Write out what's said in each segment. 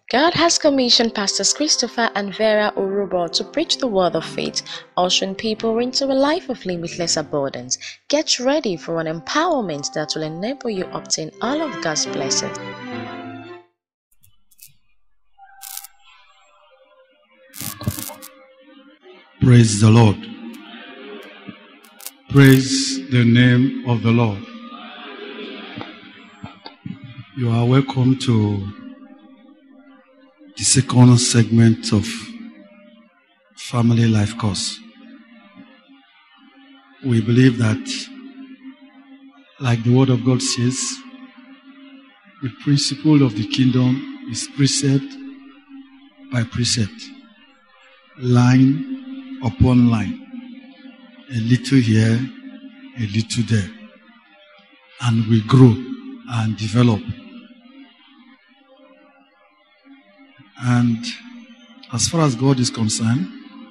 God has commissioned Pastors Christopher and Vera Urubo to preach the word of faith, ushering people into a life of limitless abundance. Get ready for an empowerment that will enable you obtain all of God's blessings. Praise the Lord. Praise the name of the Lord. You are welcome to the second segment of Family Life Course. We believe that, like the Word of God says, the principle of the kingdom is precept by precept, line upon line, a little here, a little there, and we grow and develop. And as far as God is concerned,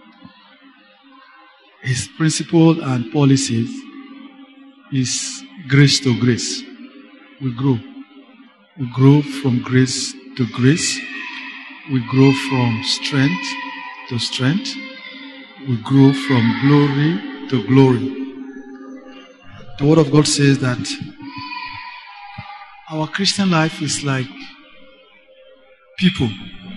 His principle and policies is grace to grace. We grow. We grow from grace to grace. We grow from strength to strength. We grow from glory to glory. The Word of God says that our Christian life is like people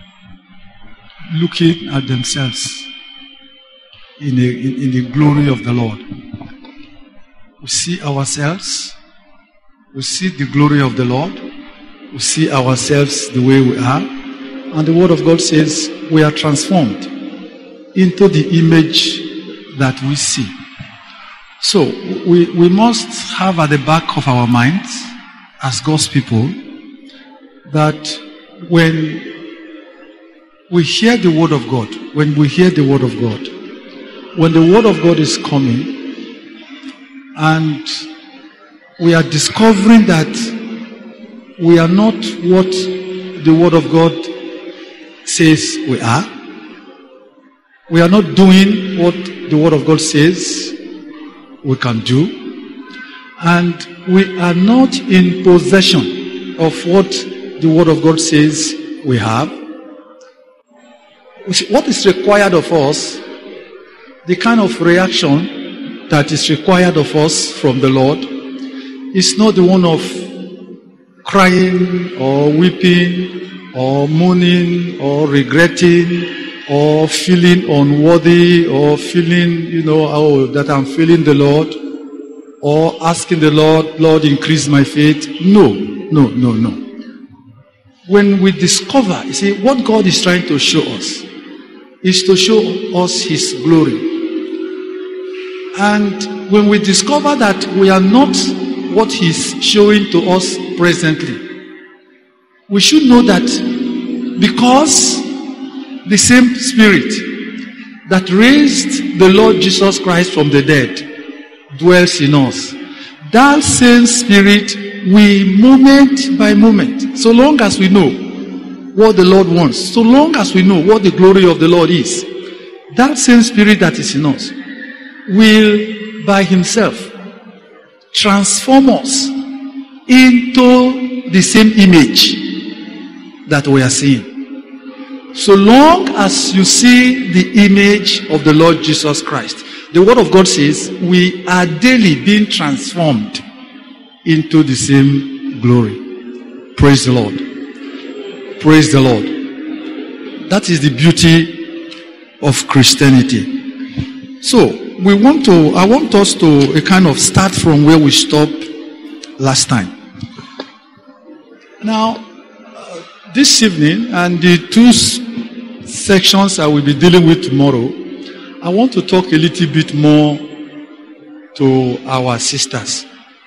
looking at themselves in the glory of the Lord. We see ourselves, we see the glory of the Lord, we see ourselves the way we are, and the Word of God says we are transformed into the image that we see. So we must have at the back of our minds, as God's people, that when we hear the Word of God, when the Word of God is coming, and we are discovering that we are not what the Word of God says we are. We are not doing what the Word of God says we can do. And we are not in possession of what the Word of God says we have. What is required of us, the kind of reaction that is required of us from the Lord, is not the one of crying or weeping or mourning or regretting or feeling unworthy or feeling, that I'm feeling the Lord, or asking the Lord, Lord, increase my faith. No. When we discover, you see, what God is trying to show us is to show us His glory. And when we discover that we are not what He's showing to us presently, we should know that because the same Spirit that raised the Lord Jesus Christ from the dead dwells in us, that same Spirit will, moment by moment, so long as we know what the Lord wants, so long as we know what the glory of the Lord is, that same Spirit that is in us will by Himself transform us into the same image that we are seeing. So long as you see the image of the Lord Jesus Christ, the Word of God says we are daily being transformed into the same glory. Praise the Lord. Praise the Lord. That is the beauty of Christianity. So I want us to kind of start from where we stopped last time. Now, this evening and the two sections I will be dealing with tomorrow, I want to talk a little bit more to our sisters.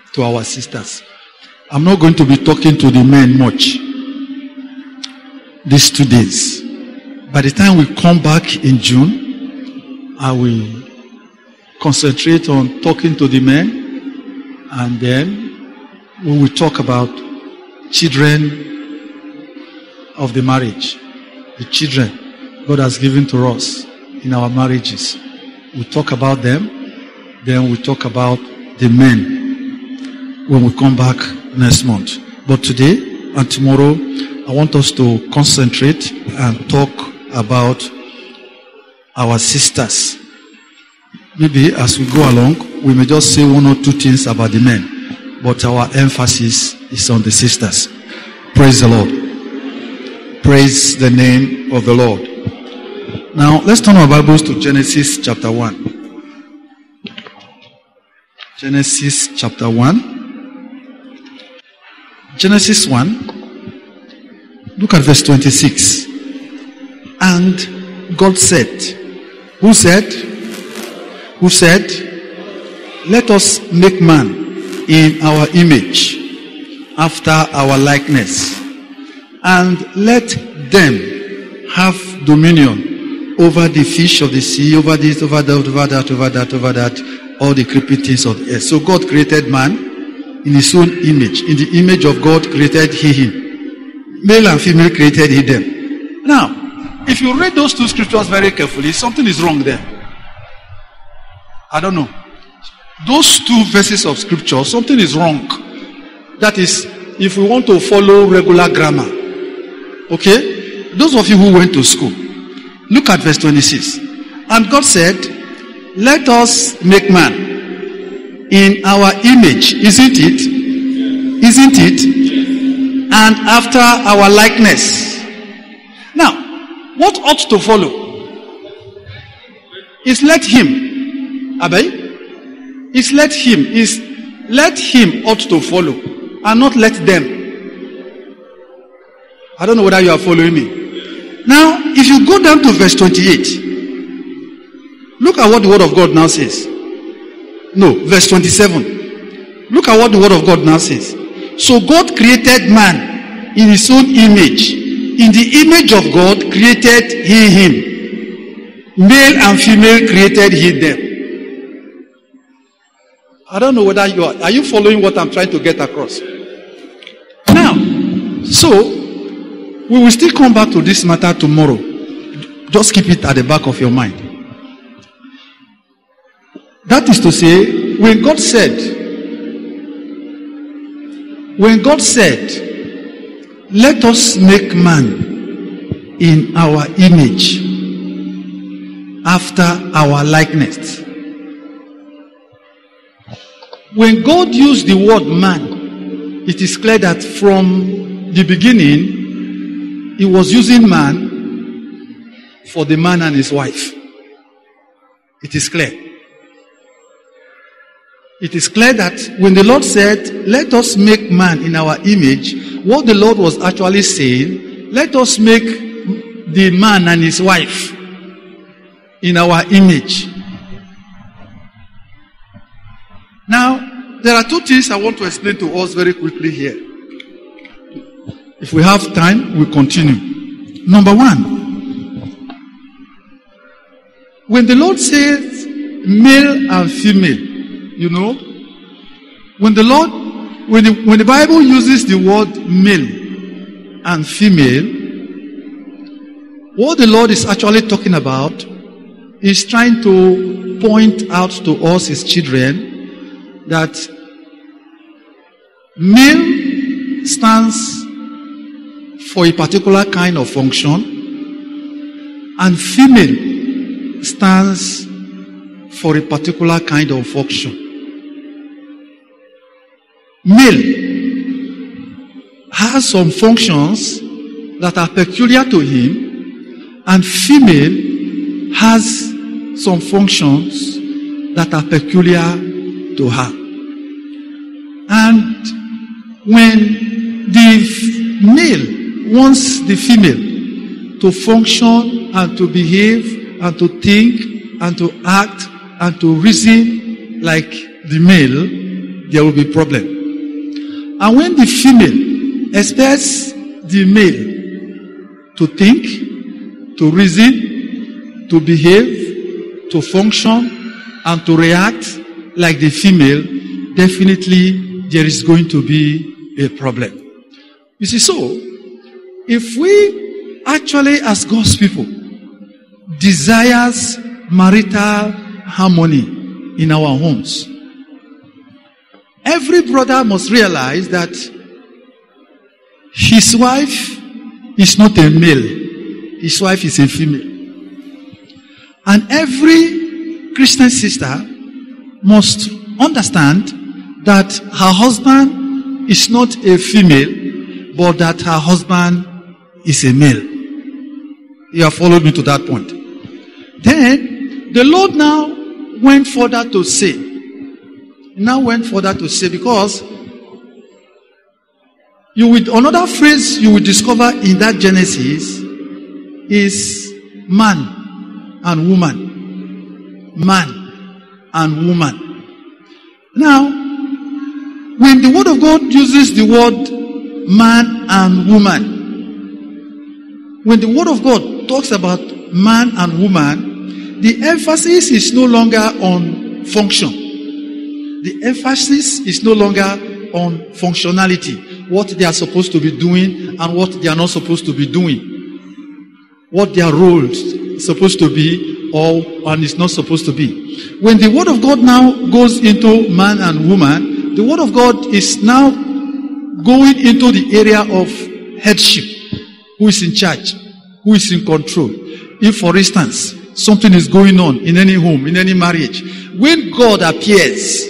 I'm not going to be talking to the men much these 2 days. By the time we come back in June, I will concentrate on talking to the men, and then we will talk about children of the marriage, the children God has given to us in our marriages. We'll talk about them, then we'll talk about the men when we come back next month. But today and tomorrow, I want us to concentrate and talk about our sisters. Maybe as we go along, we may just say one or two things about the men, but our emphasis is on the sisters. Praise the Lord. Praise the name of the Lord. Now, let's turn our Bibles to Genesis chapter 1. Genesis chapter 1. Genesis 1. Look at verse 26. And God said, who said? Who said, let us make man in our image, after our likeness, and let them have dominion over the fish of the sea, over this, over that, over that, over that, over that, all the creeping things of the earth. So God created man in his own image. In the image of God created he him. Male and female created he them. Now, if you read those two scriptures very carefully, something is wrong there. I don't know. Those two verses of scripture, something is wrong. That is, if we want to follow regular grammar. Okay? Those of you who went to school, look at verse 26. And God said, let us make man in our image. Isn't it? Isn't it? And after our likeness. Now, what ought to follow? Is let him. Abai? Is let him. Is let him ought to follow. And not let them. I don't know whether you are following me. Now, if you go down to verse 28, look at what the word of God now says. No, verse 27. Look at what the word of God now says. So God created man in his own image. In the image of God created he him. Male and female created he them. I don't know whether are you following what I'm trying to get across? Now, so, we will still come back to this matter tomorrow. Just keep it at the back of your mind. That is to say, when God said, let us make man in our image, after our likeness. When God used the word man, it is clear that from the beginning, he was using man for the man and his wife. It is clear. It is clear that when the Lord said, let us make man in our image, what the Lord was actually saying, let us make the man and his wife in our image. Now, there are two things I want to explain to us very quickly here. If we have time, we'll continue. Number one, when the Lord says male and female, you know, when the Bible uses the word male and female, what the Lord is actually talking about is trying to point out to us, his children, that male stands for a particular kind of function and female stands for a particular kind of function. Male has some functions that are peculiar to him, and female has some functions that are peculiar to her. And when the male wants the female to function and to behave and to think and to act and to reason like the male, there will be a problem. And when the female expects the male to think, to reason, to behave, to function, and to react like the female, definitely there is going to be a problem. You see, so, if we actually, as God's people, desires marital harmony in our homes, every brother must realize that his wife is not a male. His wife is a female. And every Christian sister must understand that her husband is not a female, but that her husband is a male. You have followed me to that point. Then, the Lord now went further to say, because another phrase you will discover in that Genesis is man and woman. Man and woman. Now, when the Word of God uses the word man and woman, when the Word of God talks about man and woman, the emphasis is no longer on function. The emphasis is no longer on functionality, what they are supposed to be doing and what they are not supposed to be doing, what their roles is supposed to be and is not supposed to be. When the Word of God now goes into man and woman, the Word of God is now going into the area of headship. Who is in charge? Who is in control? If, for instance, something is going on in any home, in any marriage, when God appears,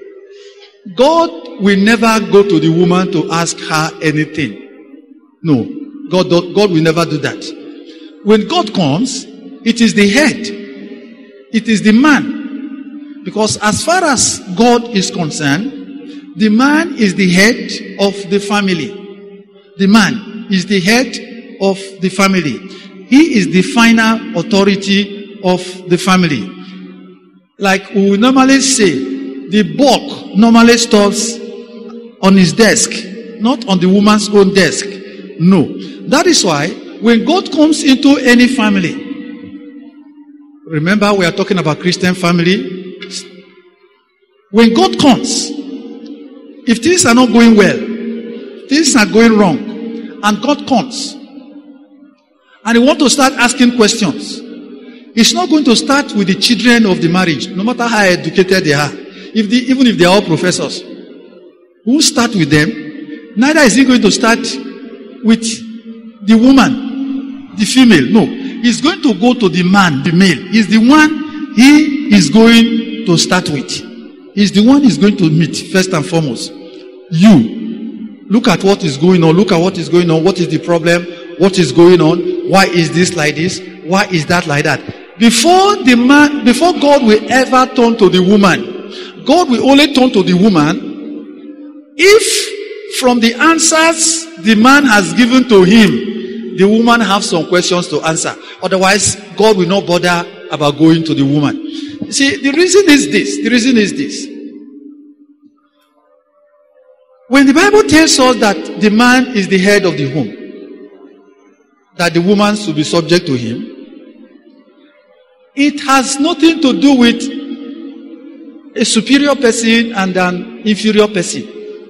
God will never go to the woman to ask her anything. No, God will never do that. When God comes, it is the head. It is the man. Because as far as God is concerned, the man is the head of the family. The man is the head of the family. He is the final authority of the family. Like we normally say, the buck normally stops on his desk, not on the woman's own desk. No. That is why when God comes into any family, remember we are talking about Christian family. When God comes, if things are not going well, things are going wrong, and God comes, and he wants to start asking questions, he's not going to start with the children of the marriage, no matter how educated they are. Even if they are all professors, who start with them, neither is he going to start with the woman, the female. No, he's going to go to the man, the male. He's the one he is going to start with. He's the one he's going to meet first and foremost. You look at what is going on. Look at what is going on. What is the problem? What is going on? Why is this like this? Why is that like that? Before God will ever turn to the woman, God will only turn to the woman if from the answers the man has given to him, the woman has some questions to answer. Otherwise, God will not bother about going to the woman. You see, the reason is this. When the Bible tells us that the man is the head of the home, that the woman should be subject to him, it has nothing to do with a superior person and an inferior person.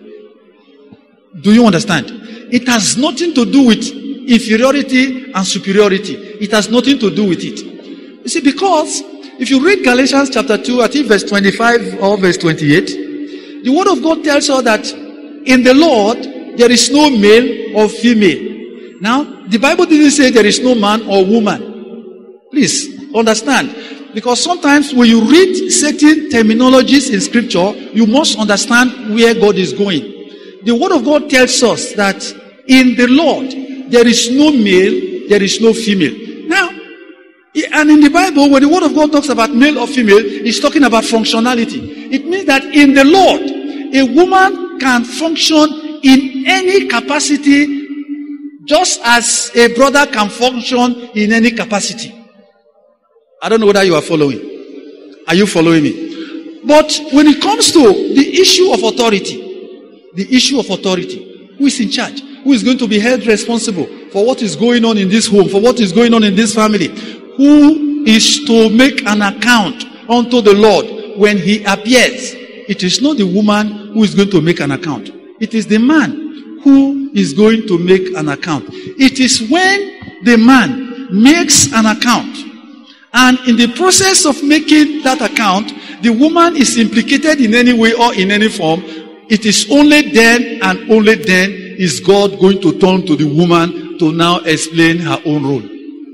Do you understand? It has nothing to do with inferiority and superiority. It has nothing to do with it. You see, because if you read Galatians chapter 2, I think verse 25 or verse 28, the Word of God tells us that in the Lord there is no male or female. Now, the Bible didn't say there is no man or woman. Please understand. Because sometimes when you read certain terminologies in scripture, you must understand where God is going. The Word of God tells us that in the Lord, there is no male, there is no female. Now, and in the Bible, when the Word of God talks about male or female, it's talking about functionality. It means that in the Lord, a woman can function in any capacity, just as a brother can function in any capacity. I don't know whether you are following. Are you following me? But when it comes to the issue of authority, who is in charge? Who is going to be held responsible for what is going on in this home, for what is going on in this family? Who is to make an account unto the Lord when he appears? It is not the woman who is going to make an account. It is the man who is going to make an account. It is when the man makes an account, and in the process of making that account, the woman is implicated in any way or in any form, it is only then and only then is God going to turn to the woman to now explain her own role.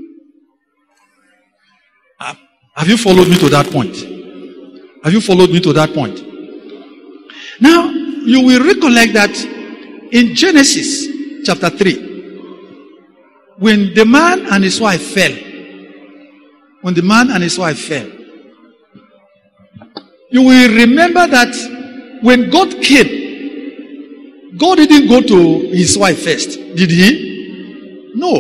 Have you followed me to that point? Have you followed me to that point? Now, you will recollect that in Genesis chapter 3, when the man and his wife fell, you will remember that when God came, God didn't go to his wife first, did he? No.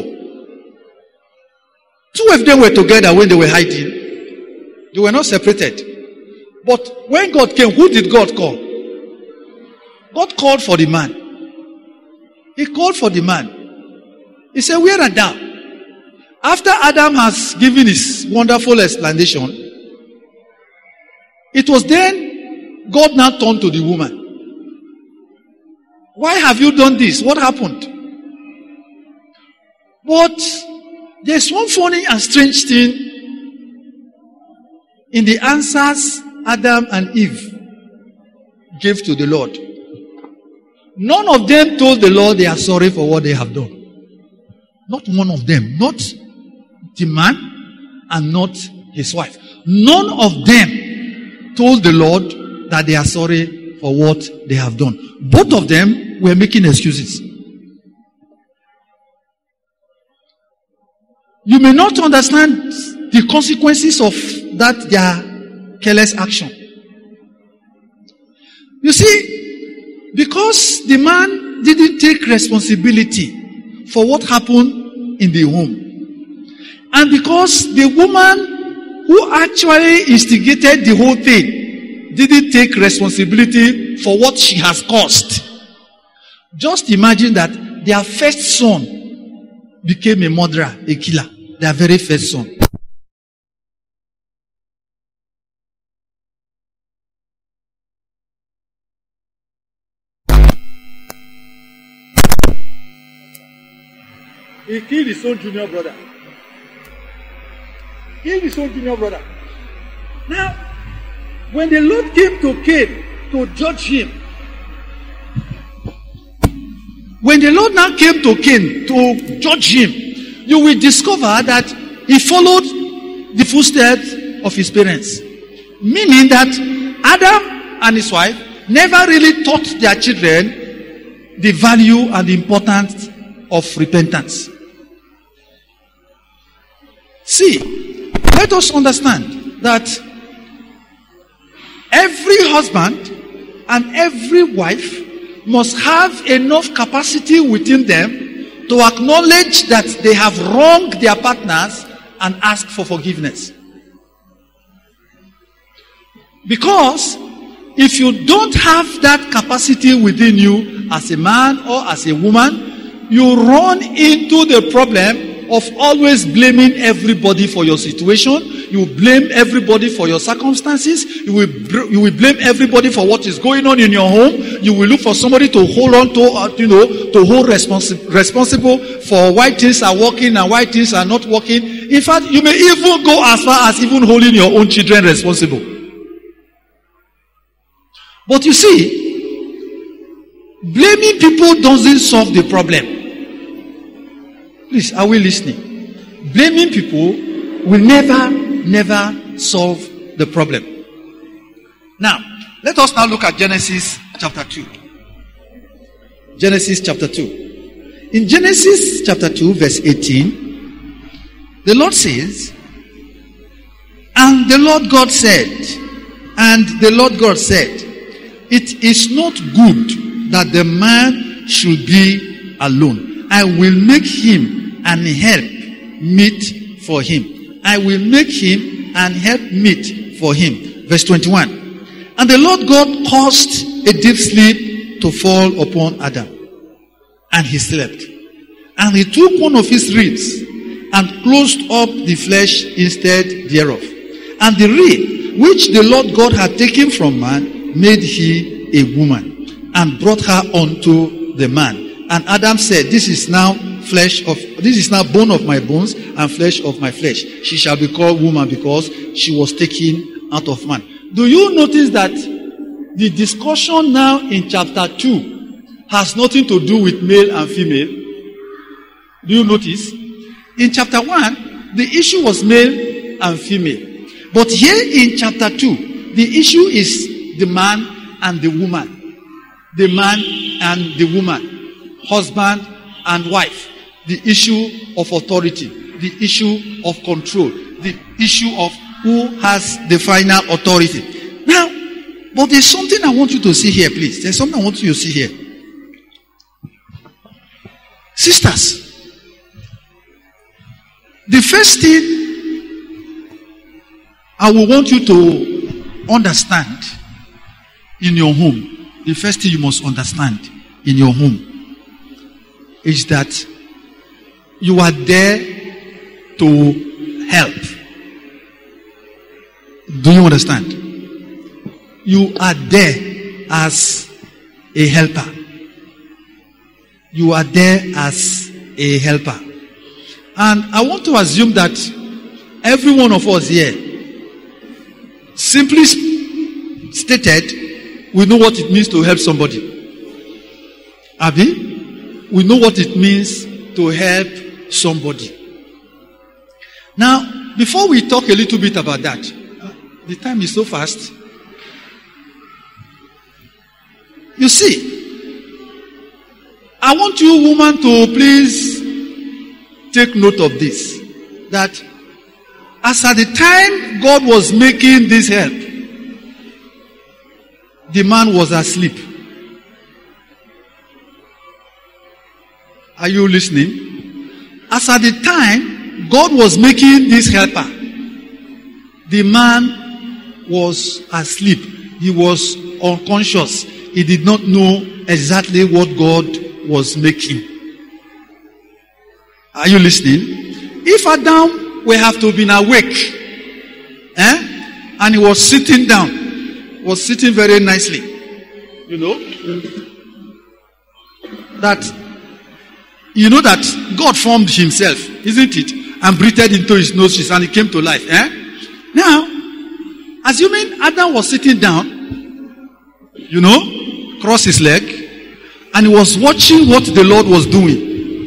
Two of them were together when they were hiding. They were not separated. But when God came, who did God call? God called for the man. He called for the man. He said, "Where art thou?" After Adam has given his wonderful explanation, it was then God now turned to the woman. "Why have you done this? What happened?" But there's one funny and strange thing in the answers Adam and Eve gave to the Lord. None of them told the Lord they are sorry for what they have done. Not one of them. Not the man and not his wife. None of them told the Lord that they are sorry for what they have done. Both of them were making excuses. You may not understand the consequences of that their careless action. You see, because the man didn't take responsibility for what happened in the home, and because the woman who actually instigated the whole thing didn't take responsibility for what she has caused, just imagine that their first son became a murderer, a killer. Their very first son. He killed his own junior brother. Now, when the Lord came to Cain to judge him, you will discover that he followed the footsteps of his parents. Meaning that Adam and his wife never really taught their children the value and the importance of repentance. See, let us understand that every husband and every wife must have enough capacity within them to acknowledge that they have wronged their partners and ask for forgiveness. Because if you don't have that capacity within you as a man or as a woman, you run into the problem of always blaming everybody for your situation. You blame everybody for your circumstances. You will blame everybody for what is going on in your home. You will look for somebody to hold on to, to hold responsible for why things are working and why things are not working. In fact, you may even go as far as even holding your own children responsible. But you see, blaming people doesn't solve the problem. Please, are we listening? Blaming people will never solve the problem. Now, let us now look at Genesis chapter 2. Genesis chapter 2. In Genesis chapter 2, verse 18, the Lord says, And the Lord God said, it is not good that the man should be alone. I will make him an help meet for him. Verse 21. And the Lord God caused a deep sleep to fall upon Adam. And he slept. And he took one of his ribs and closed up the flesh instead thereof. And the rib which the Lord God had taken from man made he a woman and brought her unto the man. And Adam said, This is now bone of my bones and flesh of my flesh. She shall be called woman because she was taken out of man. Do you notice that the discussion now in chapter 2 has nothing to do with male and female? Do you notice? In chapter 1, the issue was male and female. But here in chapter 2, the issue is the man and the woman. The man and the woman. Husband and wife. The issue of authority. The issue of control. The issue of who has the final authority. Now, but there's something I want you to see here, please. There's something I want you to see here. Sisters, the first thing I will want you to understand in your home, the first thing you must understand in your home is that you are there to help. Do you understand? You are there as a helper. You are there as a helper. And I want to assume that every one of us here, simply stated, we know what it means to help somebody. Abi? We know what it means to help somebody. Now, before we talk a little bit about that, the time is so fast. You see, I want you, woman, to please take note of this. That as at the time God was making this help, the man was asleep. Are you listening? As at the time God was making this helper, the man was asleep. He was unconscious. He did not know exactly what God was making. Are you listening? If Adam would have to have been awake, and he was sitting down, was sitting very nicely, you know that God formed himself, isn't it, and breathed into his nostrils, and he came to life. Now, assuming Adam was sitting down, cross his leg, and he was watching what the Lord was doing.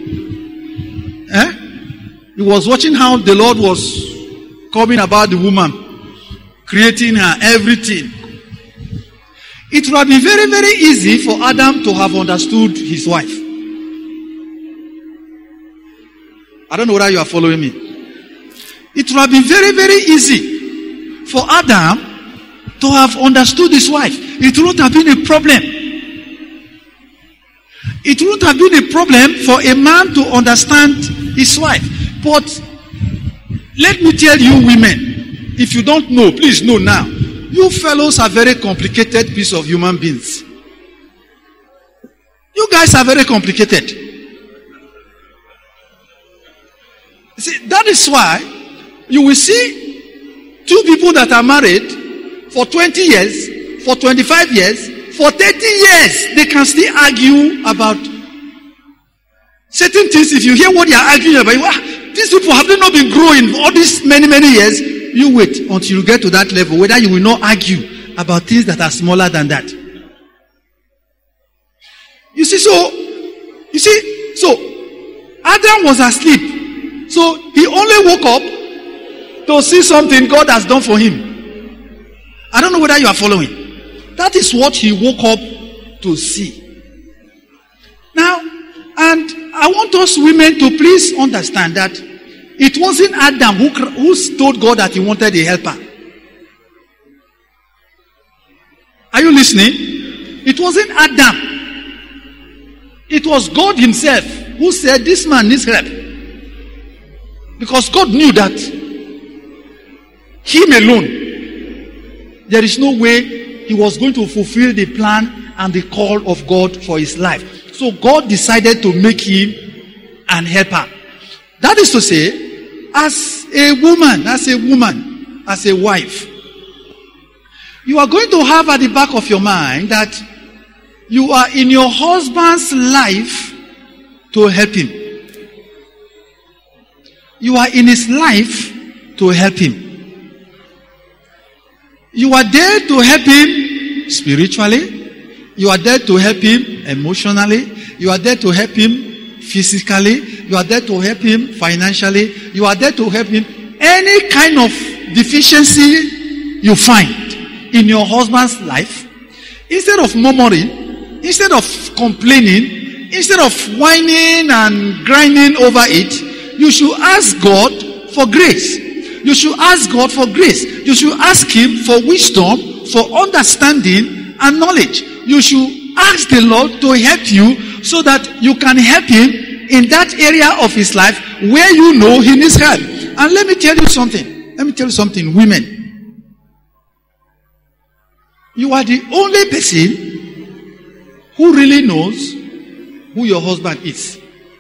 He was watching how the Lord was coming about the woman, creating her, everything. It would have been very, very easy for Adam to have understood his wife. I don't know whether you are following me. It would have been very, very easy for Adam to have understood his wife. It wouldn't have been a problem. It wouldn't have been a problem for a man to understand his wife. But let me tell you, women, if you don't know, please know now. You fellows are very complicated piece of human beings. You guys are very complicated. See, that is why you will see two people that are married for 20 years, for 25 years, for 30 years, they can still argue about certain things. If you hear what they are arguing about, these people have not been growing all these many, many years. You wait until you get to that level, whether you will not argue about things that are smaller than that. So Adam was asleep. So he only woke up to see something God has done for him. I don't know whether you are following. That is what he woke up to see. Now, and I want us women to please understand that it wasn't Adam who told God that he wanted a helper. Are you listening? It wasn't Adam. It was God himself who said this man needs help. Because God knew that him alone, there is no way he was going to fulfill the plan and the call of God for his life. So God decided to make him an helper. That is to say, as a woman, as a wife, you are going to have at the back of your mind that you are in your husband's life to help him. You are in his life to help him. You are there to help him spiritually. You are there to help him emotionally. You are there to help him physically. You are there to help him financially. You are there to help him. Any kind of deficiency you find in your husband's life, instead of murmuring, instead of complaining, instead of whining and grinding over it, you should ask God for grace. You should ask God for grace. You should ask him for wisdom, for understanding and knowledge. You should ask the Lord to help you so that you can help him in that area of his life where you know he needs help. And let me tell you something, women. You are the only person who really knows who your husband is.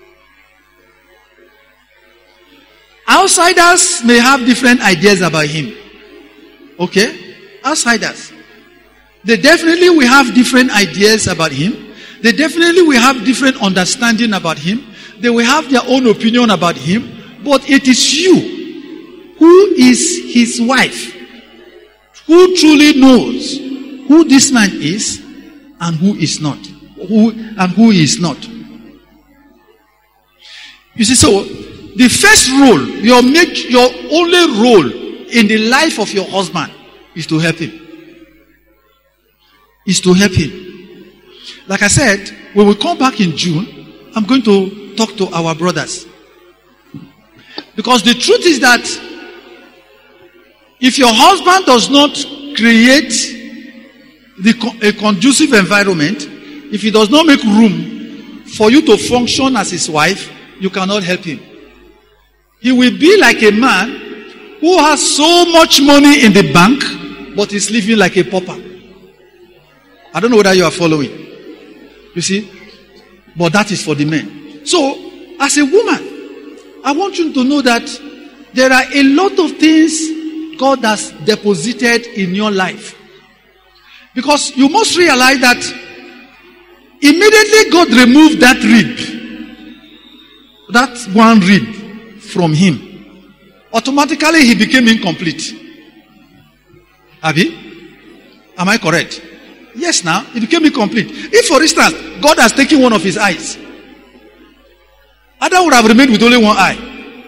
Outsiders may have different ideas about him. Okay? Outsiders. They definitely will have different ideas about him. They definitely will have different understanding about him. They will have their own opinion about him. But it is you who is his wife, who truly knows who this man is and who is not. Who is not. You see, so the first role, your only role in the life of your husband is to help him. Is to help him. Like I said, when we come back in June, I'm going to talk to our brothers. Because the truth is that if your husband does not create a conducive environment, if he does not make room for you to function as his wife, you cannot help him. He will be like a man who has so much money in the bank, but is living like a pauper. I don't know whether you are following. You see? But that is for the men. So, as a woman, I want you to know that there are a lot of things God has deposited in your life. Because you must realize that immediately God removed that rib, that one rib from him, automatically he became incomplete. Abi? Am I correct? Yes, now, he became incomplete. If, for instance, God has taken one of his eyes, Adam would have remained with only one eye.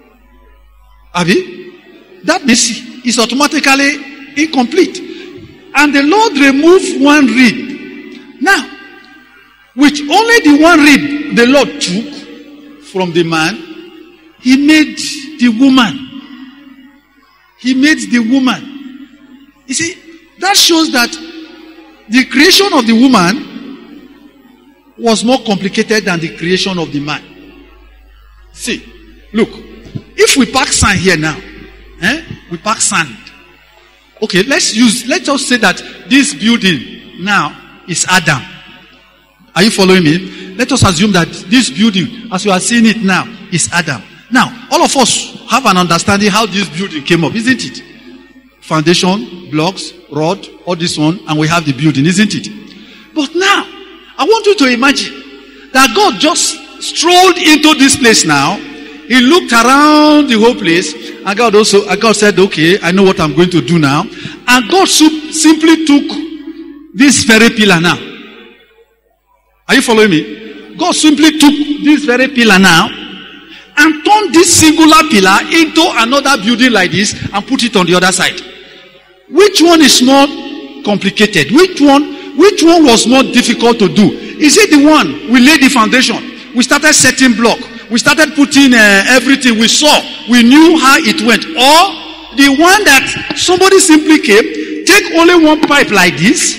Abi? That means is automatically incomplete. And the Lord removed one rib. Now, with only the one rib the Lord took from the man, he made the woman. He made the woman. You see, that shows that the creation of the woman was more complicated than the creation of the man. See, look, if we pack sand here now, we pack sand. Okay, let's just say that this building now is Adam. Are you following me? Let us assume that this building, as you are seeing it now, is Adam. Now, all of us have an understanding how this building came up, isn't it? Foundation, blocks, rod, all this one, and we have the building, isn't it? But now, I want you to imagine that God just strolled into this place now. He looked around the whole place, and God said, okay, I know what I'm going to do now. And God simply took this very pillar now. Are you following me? God simply took this very pillar now and turned this singular pillar into another building like this and put it on the other side. Which one is more complicated? Which one was more difficult to do? Is it the one we laid the foundation? We started setting block. We started putting everything we saw. We knew how it went. Or the one that somebody simply came, take only one pipe like this.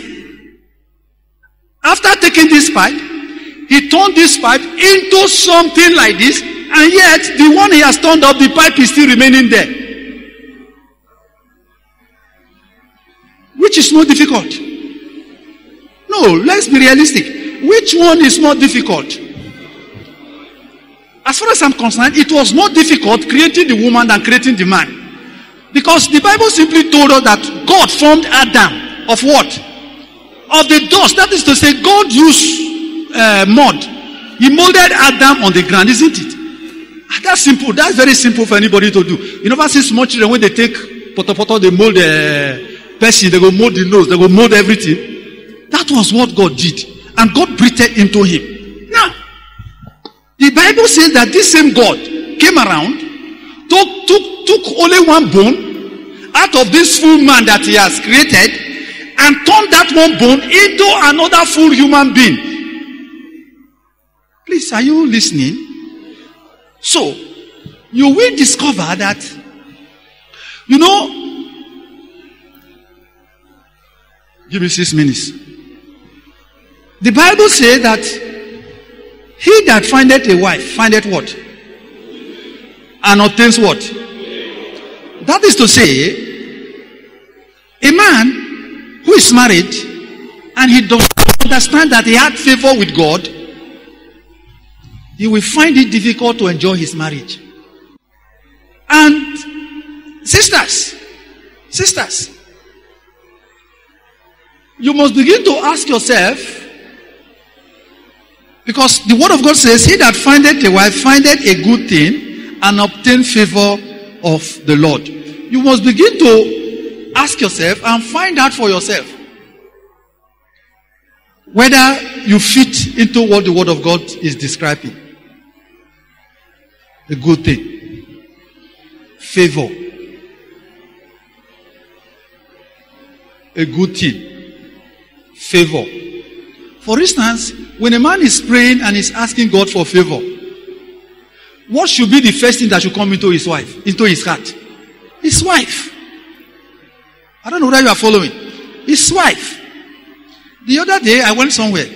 After taking this pipe, he turned this pipe into something like this, and yet the one he has turned up, the pipe is still remaining there. Which is more difficult? No, let's be realistic. Which one is more difficult? As far as I'm concerned, it was more difficult creating the woman than creating the man. Because the Bible simply told us that God formed Adam of what? Of the dust. That is to say, God used mud. He molded Adam on the ground, isn't it? That's simple. That's very simple for anybody to do. You never see small children when they take poto, they mold the person, they go mold the nose, they go mold everything. That was what God did. And God breathed into him. Now, The Bible says that this same God came around, took only one bone out of this full man that he has created, and turned that one bone into another full human being. Please, are you listening? So, you will discover that, give me 6 minutes. The Bible says that he that findeth a wife findeth what? And obtains what? That is to say, a man who is married and he does not understand that he had favor with God, he will find it difficult to enjoy his marriage. And sisters, you must begin to ask yourself, because the word of God says, he that findeth a wife findeth a good thing and obtain favor of the Lord. You must begin to ask yourself and find out for yourself whether you fit into what the word of God is describing. A good thing. Favor. A good thing. Favor. For instance, when a man is praying and is asking God for favor, what should be the first thing that should come into his heart? His wife. I don't know whether you are following. His wife. The other day, I went somewhere.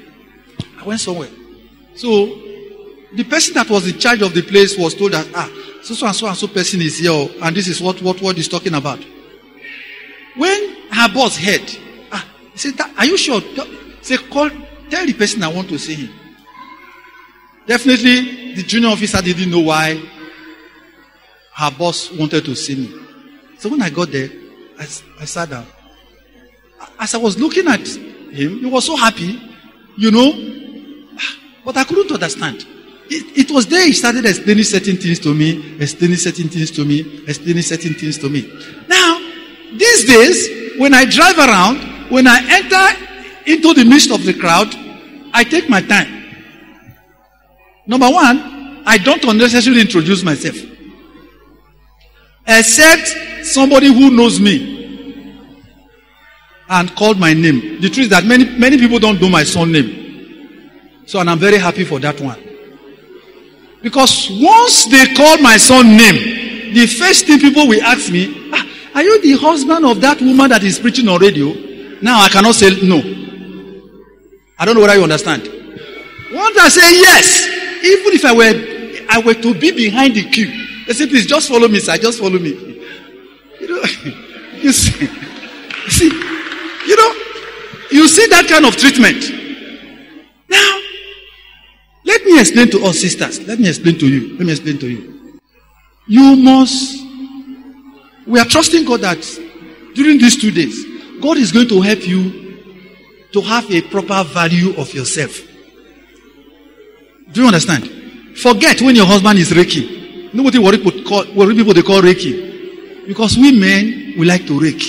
So, the person that was in charge of the place was told that, so and so person is here, and this is what he's talking about. When her boss heard, he said, are you sure? Say, tell the person I want to see him. Definitely, the junior officer didn't know why her boss wanted to see me. So when I got there, I sat down. As I was looking at him, he was so happy, but I couldn't understand. It was there he started explaining certain things to me. Now, these days, when I drive around, when I enter into the midst of the crowd, I take my time. Number one, I don't unnecessarily introduce myself. Except somebody who knows me and called my name. The truth is that many people don't know my son's name. So, and I'm very happy for that one. Because once they call my son's name, the first thing people will ask me, are you the husband of that woman that is preaching on radio? Now I cannot say no. I don't know whether you understand. Once I say yes, even if I were to be behind the queue, they say, please just follow me, sir, just follow me. You see that kind of treatment. Now, let me explain to us, sisters. Let me explain to you. We are trusting God that during these 2 days, God is going to help you to have a proper value of yourself. Do you understand? Forget when your husband is raking. Nobody worry people they call raking. Because we men, we like to rake.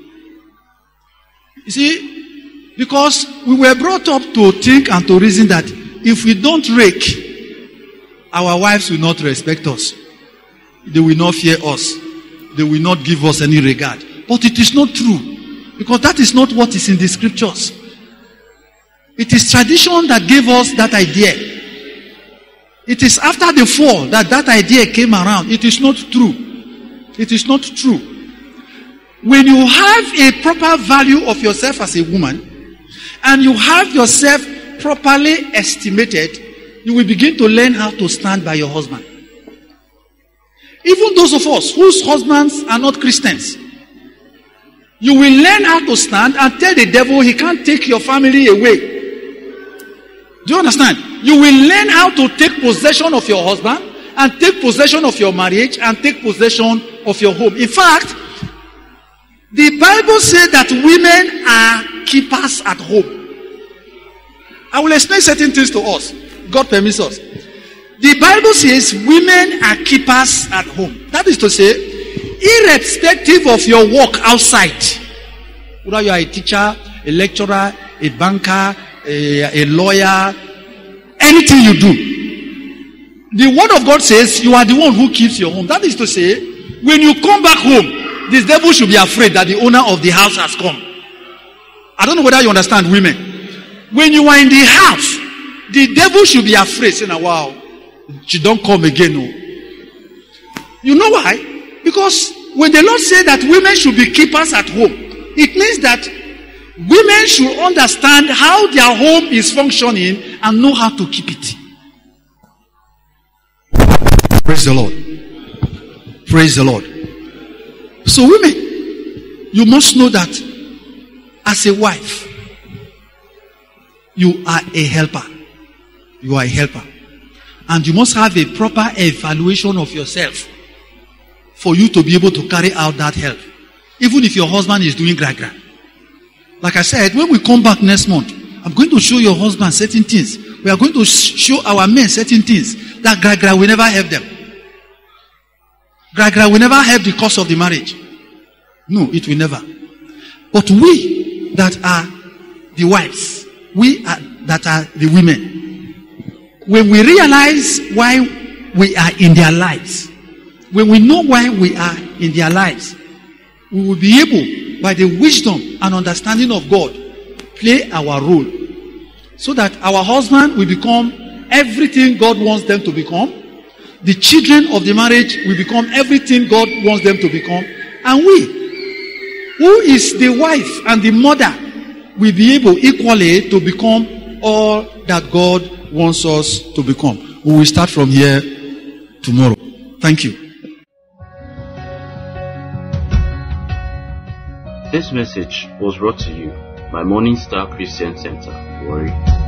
You see, because we were brought up to think and to reason that if we don't rake, our wives will not respect us. They will not fear us. They will not give us any regard. But it is not true. Because that is not what is in the scriptures. It is tradition that gave us that idea. It is after the fall that idea came around. It is not true. It is not true. When you have a proper value of yourself as a woman, and you have yourself properly estimated, you will begin to learn how to stand by your husband. Even those of us whose husbands are not Christians, you will learn how to stand and tell the devil he can't take your family away. Do you understand? You will learn how to take possession of your husband and take possession of your marriage and take possession of your home. In fact, the Bible says that women are keepers at home. I will explain certain things to us. God permits us. The Bible says women are keepers at home. That is to say, irrespective of your work outside, whether you are a teacher, a lecturer, a banker, a lawyer, anything you do, The word of God says you are the one who keeps your home. That is to say, when you come back home, this devil should be afraid that the owner of the house has come. I don't know whether you understand, women. When you are in the house, the devil should be afraid, saying, wow, she don't come again. No. You know why? Because when the Lord said that women should be keepers at home, it means that women should understand how their home is functioning and know how to keep it. Praise the Lord. Praise the Lord. So women, you must know that as a wife, you are a helper. You are a helper. And you must have a proper evaluation of yourself for you to be able to carry out that help. Even if your husband is doing gra-gra. Like I said, when we come back next month, I'm going to show your husband certain things. We are going to show our men certain things that gra-gra will never help them. Gra-gra will never help the cause of the marriage. No, it will never. But we that are the wives, we that are the women, when we realize why we are in their lives, when we know why we are in their lives, we will be able, by the wisdom and understanding of God, play our role so that our husband will become everything God wants them to become. The children of the marriage will become everything God wants them to become. And we, who is the wife and the mother, will be able equally to become all that God wants us to become. We will start from here tomorrow. Thank you. This message was brought to you by Morning Star Christian Center, Warri.